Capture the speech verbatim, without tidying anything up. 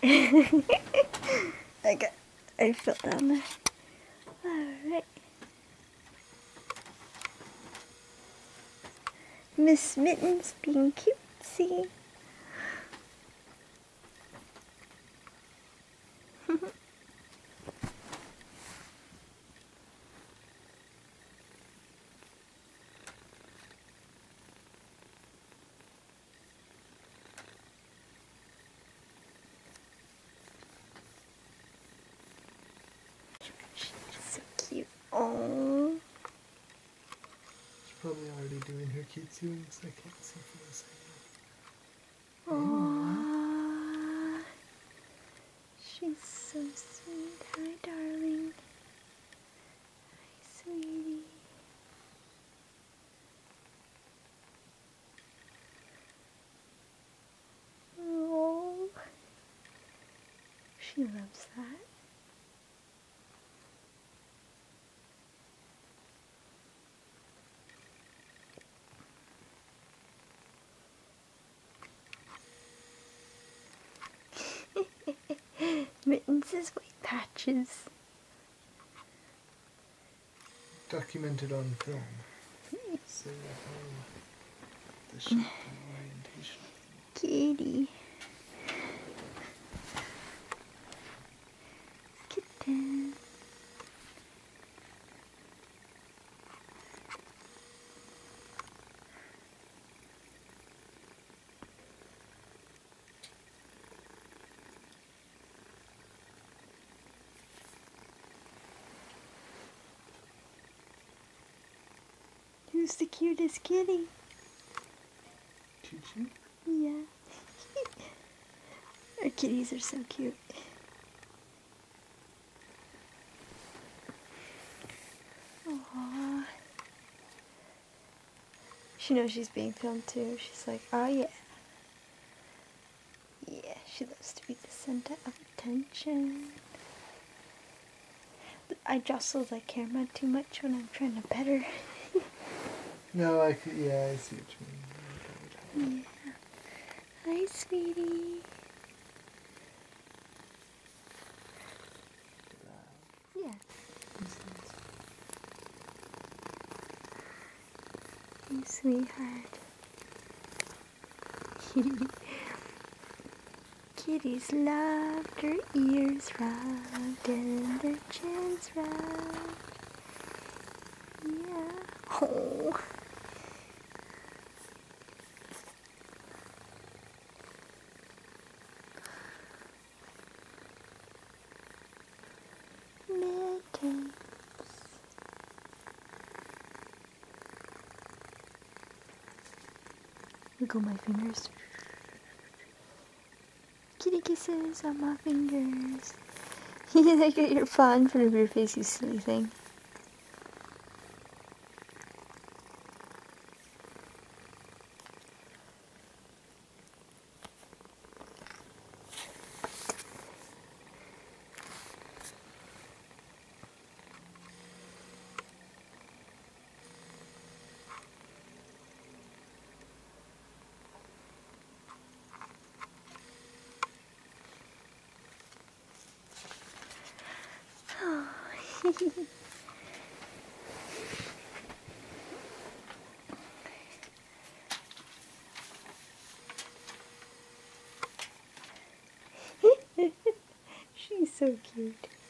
I got, I fell down there. Alright. Miss Mittens being cutesy. So cute. Oh. She's probably already doing her cutesy winks. I can't see from the side. Aww. She's so sweet. Hi, darling. Hi, sweetie. Oh. She loves that. Mittens' white patches. Documented on film. So how the shape and orientation. Kitty. Kitten. Who's the cutest kitty? Choo-choo? Yeah. Our kitties are so cute. Aww. She knows she's being filmed too. She's like, oh yeah. Yeah, she loves to be the center of attention. I jostle the camera too much when I'm trying to pet her. No, I could, yeah, I see what you mean. Yeah. Hi, sweetie. Yeah. Hey, sweetheart. Kitties loved their ears rubbed and their chins rubbed. Yeah. Oh. Mittens. Wiggle my fingers. Kitty kisses on my fingers. You think you're paw in front of your face, you silly thing. She's so cute.